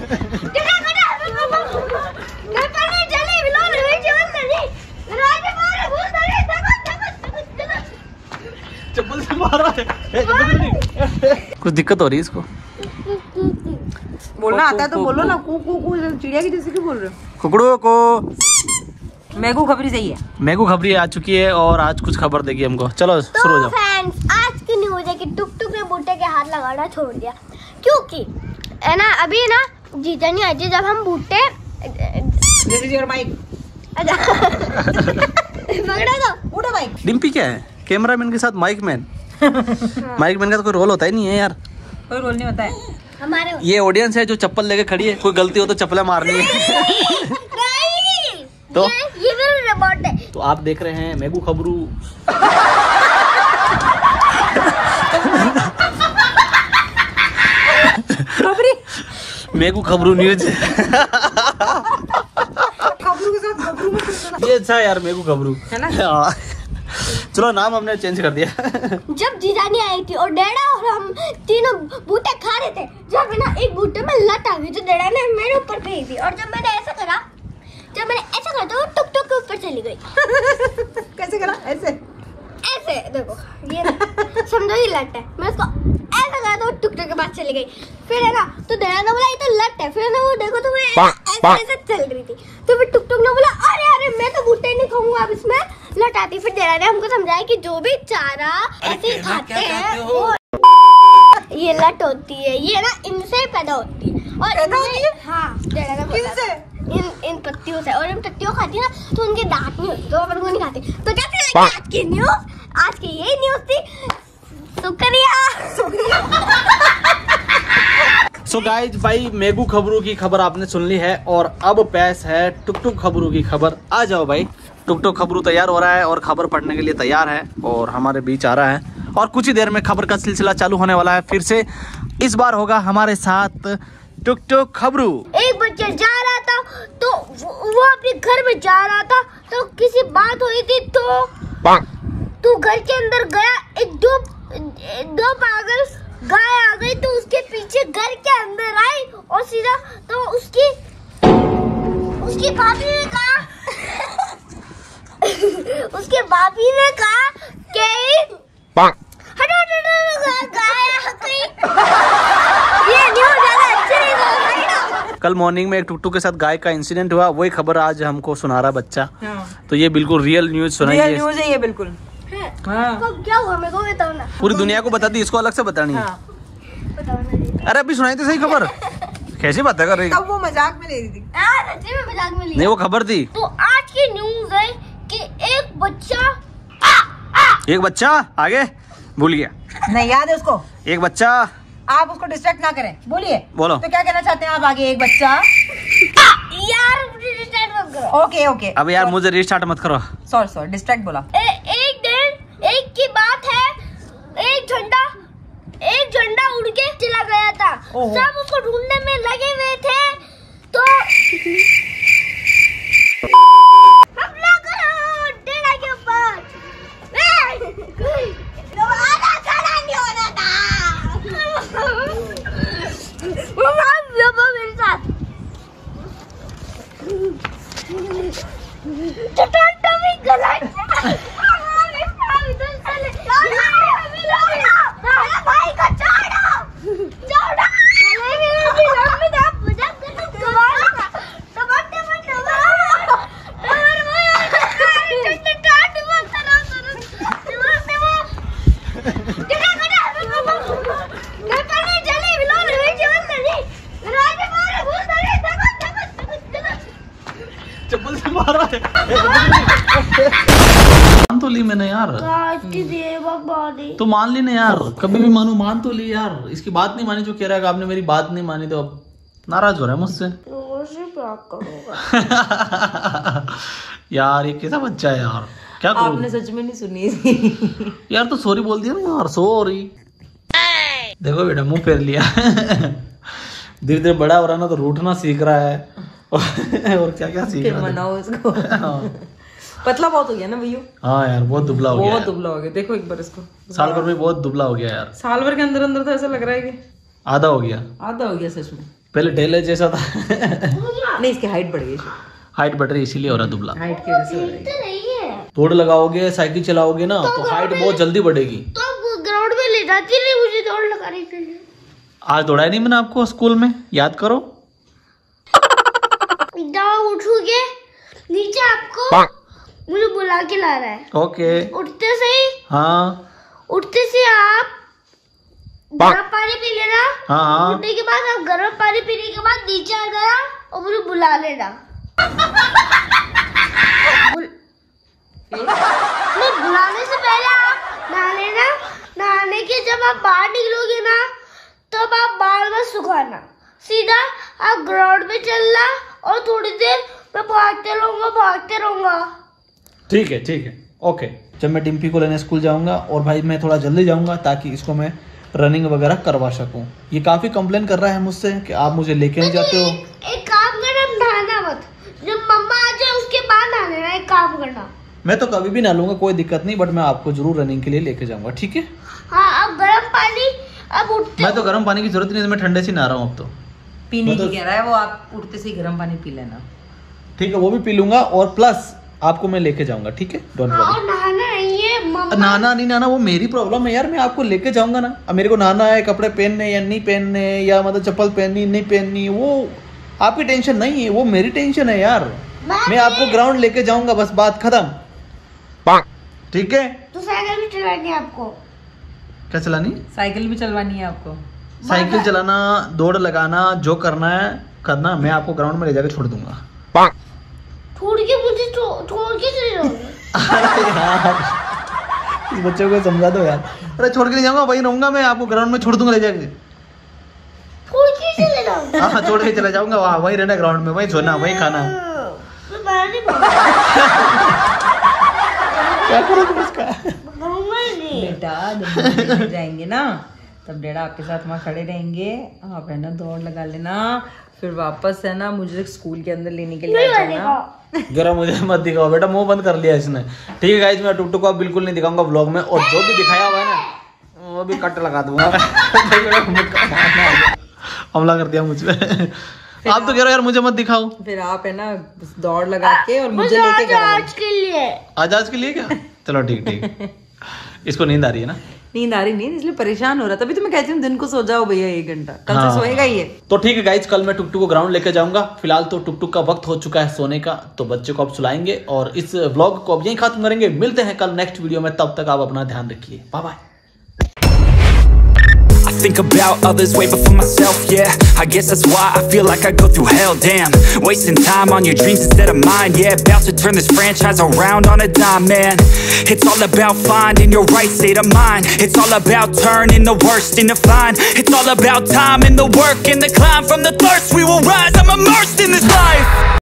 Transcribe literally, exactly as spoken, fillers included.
चप्पल से मारा है। कुछ दिक्कत हो रही है इसको। बोलना आता है तो बोलो ना। कू कू कू चिड़िया की जैसे क्यों बोल रहे हो? कुकड़ों को मैगू खबरी सही है। मैगू खबरी आ चुकी है और आज कुछ खबर देगी हमको। चलो तो शुरू हो जाओ। फ्रेंड्स, आज की न्यूज़ है कि टुक टुक ने बूटे के हाथ लगाना छोड़ दिया, क्योंकि है ना अभी ना जीजा नहीं आए जब हम बूटे माइक पकड़ा तो उठो माइक। डिम्पी क्या है? कैमरामैन के साथ माइक मैन। माइक मैन का तो कोई रोल होता ही नहीं है यार। कोई रोल नहीं होता है हमारे। ये ऑडियंस है जो चप्पल लेके खड़ी है, कोई गलती हो तो चप्पलें मारनी है। तो ये, ये भी रोबोट है। तो आप देख रहे हैं मैगू खबरू। खबरी मैगू खबरू न्यूज। खबरू के साथ खबरू में कुछ ये अच्छा है यार, मैगू खबरू है ना। हाँ। चलो नाम हमने चेंज कर दिया। जब जीजानी आई थी और डैडा और हम तीनों बूटे खा रहे थे, जब ना एक बूटे में लत आ गई तो डैडा ने मेरे ऊपर फेंक दी, और जब मैंने ऐसा करा जब मैंने ऐसा करा तो वो टुक टुक के ऊपर चली गई। कैसे करा? ऐसे ऐसे देखो, ये समझो ये लट है, मैं उसको ऐसा करा तो वो टुक टुक के पास चली गई। फिर है ना तो डैडा ने बोला ये तो लट है, फिर ना वो देखो तो वो ऐसे ऐसे चल रही थी, तो फिर टुक टुक ने बोला अरे अरे मैं तो बूटे नहीं खाऊंगा, अब इसमें लट आती। फिर डैडा ने हमको समझाया कि जो भी चारा ऐसे ही खाते हैं वो ये लट होती है, ये ना इनसे ही पैदा होती है। और पैदा होती है? हाँ, डैडा ने बोला किनसे? इन इन पत्तियों से, और इन पत्तियों खाती है ना तो उनके दांत नहीं होते, तो अपन को नहीं खाते। तो कैसे आज की न्यूज़, आज की यही न्यूज़ थी। शुक्रिया शुक्रिया। सो गाइज भाई, मैगू खबरू की खबर आपने सुन ली है और अब पेश है टुक टुक खबरू की खबर। आ जाओ भाई। टुक टुक खबरू तैयार हो रहा है और खबर पढ़ने के लिए तैयार है और हमारे बीच आ रहा है और कुछ ही देर में खबर का सिलसिला चालू होने वाला है फिर से। इस बार होगा हमारे साथ टुक टुक खबरू। एक बच्चा जा रहा था तो वो अपने घर में जा रहा था तो किसी बात हुई थी, तो तो घर के अंदर गया, एक दो दो पागल गाय आ गई तो उसके पीछे घर के अंदर आई और सीधा तो उसकी उसकी भाभी ने कहा उसके भाभी ने कहा कि हटो हटो गाय आ गई। ये न्यूज़ ज्यादा अच्छी नहीं लग। कल मॉर्निंग में एक टुक टुक के साथ गाय का इंसिडेंट हुआ, वही खबर आज हमको सुना रहा बच्चा। हाँ। तो ये बिल्कुल रियल न्यूज सुनाइए। रियल न्यूज़ है ये बिल्कुल। हाँ। तो क्या हुआ मेरे को बताओ ना। पूरी दुनिया को बताती, इसको अलग से बतानी है। हाँ। बताओ ना। अरे अभी सुनाई थी सही खबर। कैसी बात है कर रही? तब वो मजाक में ले रही थी। यार सच्ची में मजाक में लिया। नहीं वो खबर थी। तो आज की न्यूज़ है कि एक बच्चा एक बच्चा आगे भूल गया। नहीं याद है उसको। एक बच्चा। आप उसको डिस्ट्रैक्ट ना करें, बोलिए। बोलो। तो क्या कहना चाहते हैं आप आगे? एक बच्चा। यार डिस्ट्रैक्ट मत करो। Okay okay. अब यार मुझे रिस्टार्ट मत करो। सॉरी सॉरी डिस्ट्रैक्ट बोला। ए, एक दिन एक की बात है, एक झंडा एक झंडा उड़ के चला गया था। ओहो। सब उसको ढूंढने में लगे हुए थे, तो हमला करो डेरा के ऊपर। आधा खड़ा नहीं होना था। वो वो मेरे साथ चटाटा भी गलत। भाई को छोड़ो छोड़ो। चप्पल से मारा है। मान तो ली मैंने यार। तो मान ली ना यार, कभी भी मानू, मान तो ली यार। इसकी बात नहीं मानी जो कह रहा है कि आपने मेरी बात नहीं मानी, तो अब नाराज हो रहा है मुझसे। यार ये कैसा बच्चा है यार, क्या करूं? आपने सच में नहीं सुनी थी। यार तो सॉरी बोल दिया ना यार, सॉरी। देखो बेटा मुंह फेर लिया। धीरे धीरे बड़ा हो रहा है ना तो रूठना सीख रहा है। और क्या क्या सीख रहा है। मनाओ इसको। पतला बहुत हो गया ना भैया। हाँ यार बहुत दुबला हो गया। बहुत दुबला हो गया, देखो एक बार इसको। साल भर में बहुत दुबला हो गया यार। साल भर के अंदर अंदर तो ऐसा लग रहा है कि आधा हो गया। आधा हो गया सच में। पहले ढेले जैसा था। नहीं, इसकी हाइट बढ़ गई। हाइट बढ़ रही इसीलिए हो रहा दुबला। हाइट की वजह से हो रही है। तो नहीं है। दौड़ लगाओगे, साइकिल चलाओगे ना तो हाइट बहुत जल्दी बढ़ेगी। तो ग्राउंड में ले जाती नहीं मुझे दौड़ लगाने के लिए। आज दौड़ाया नहीं मैंने आपको स्कूल में, याद करो। जाओ उठोगे नीचे, आपको मुझे बुला के ला रहा है। ओके। उठते से ही हाँ उठते से आप गर्म पानी पी लेना। हाँ हाँ। उठने के बाद आप गर्म पानी पीने के बाद नीचे आ जाना और मुझे बुला लेना। बुल... मैं बुलाने से पहले आप नहा लेना। नहाने के जब आप बाहर निकलोगे ना तब आप बाल में सुखाना। सीधा आप ग्राउंड में चलना और थोड़ी देर मैं भागते रहूंगा भागते रहूंगा। ठीक है ठीक है ओके। जब मैं डिम्पी को लेने स्कूल जाऊंगा और भाई मैं थोड़ा जल्दी जाऊंगा ताकि इसको मैं रनिंग वगैरह करवा सकूं। ये काफी कंप्लेन कर रहा है मुझसे कि आप मुझे लेके नहीं जाते हो। एक काम करना, नहाना मत। जब मम्मा आ जाए उसके बाद नहा लेना। एक काम करना। मैं तो कभी भी नहा लूंगा, कोई दिक्कत नहीं, बट मैं आपको जरूर रनिंग के लिए लेके जाऊंगा, ठीक है? हाँ, अब गर्म पानी अब उठते मैं तो गर्म पानी की जरूरत नहीं, मैं ठंडे से नहा रहा हूँ अब तो। पीने तो... की कह रहा है वो, आप उठते से ही गर्म पानी पी लेना। ठीक है, वो भी पी लूंगा और प्लस आपको मैं लेके जाऊंगा, ठीक है? डोंट हाँ, वरी। और नहाना नहीं है मम्मा। नहाना नहीं नहाना वो मेरी प्रॉब्लम है यार, मैं आपको लेके जाऊंगा ना। अब मेरे को नहाना है, कपड़े पहनने या नहीं पहनने, या मतलब चप्पल पहननी नहीं पहननी, वो आपकी टेंशन नहीं है, वो मेरी टेंशन है यार। मैं आपको ग्राउंड लेके जाऊंगा, बस बात खत्म, ठीक है? तो साइकिल भी चलानी है आपको। क्या चलानी? साइकिल भी चलवानी है आपको। साइकिल चलाना, दौड़ लगाना, जो करना है करना, मैं आपको ग्राउंड में ले जाकर छोड़ दूंगा। छोड़ के मुझे छोड़ के चले जाओगे? इस बच्चे को समझा दो यार। अरे छोड़ के नहीं जाऊंगा, वहीं रहूंगा मैं, आपको ग्राउंड में छोड़ दूंगा ले जाके। छोड़ के चले जाओगे? हाँ, छोड़ के चले जाऊंगा, वहाँ वहीं रहना ग्राउंड में, वहीं सोना, वहीं खाना। मैं बाहर नहीं भागूंगा। क्या करोगे उसका? बेटा जब जाएंगे ना तब डेढ़ा आपके साथ वहाँ खड़े रहेंगे, आप है ना दौड़ लगा लेना, फिर वापस है ना मुझे स्कूल के अंदर लेने के लिए आ जाना। जरा मुझे मत दिखाओ बेटा, मुंह बंद कर लिया इसने। ठीक है गाइस, मैं टुकटुक को अब बिल्कुल नहीं दिखाऊंगा ब्लॉग में, और जो भी दिखाया हुआ है ना वो भी कट लगा दूंगा। हमला कर दिया मुझ पे। आप तो कह रहे हो यार मुझे मत दिखाओ। फिर आप है ना दौड़ लगा के और मुझे लेके जाओ। आज के लिए आज आज के लिए क्या? चलो ठीक ठीक। इसको नींद आ रही है ना? नींद आ रही नहीं, इसलिए परेशान हो रहा, तभी तो मैं कहती हूँ दिन को सो जाओ भैया एक घंटा, कल हाँ। से सोएगा ही है। तो ठीक है गाइज, कल मैं टुकटुक को ग्राउंड लेके जाऊंगा। फिलहाल तो टुकटुक का वक्त हो चुका है सोने का, तो बच्चे को अब सुलाएंगे और इस व्लॉग को अब यहीं खत्म करेंगे। मिलते हैं कल नेक्स्ट वीडियो में, तब तक आप अपना ध्यान रखिए, bye bye. I think about others way before myself, yeah. I guess that's why I feel like I go through hell, damn. Wasting time on your dreams instead of mine, yeah. About to turn this franchise around on a dime, man. It's all about finding your right state of mind. It's all about turning the worst into fine. It's all about time and the work and the climb. From the thirst we will rise, I'm immersed in this life.